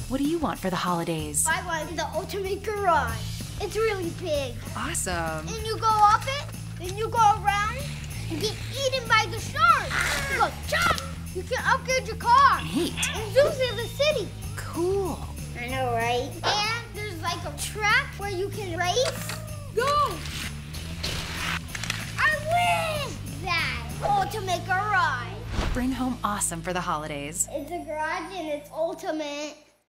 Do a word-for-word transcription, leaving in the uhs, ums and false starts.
what do you want for the holidays? I want the ultimate garage. It's really big. Awesome. And you go up it, then you go around and get eaten by the shark. Ah. You go chop. You can upgrade your car. Neat. And zoom through the city. Cool. I know, right? And there's like a track where you can race. Go! I win! That ultimate garage. Bring home awesome for the holidays. It's a garage and it's ultimate.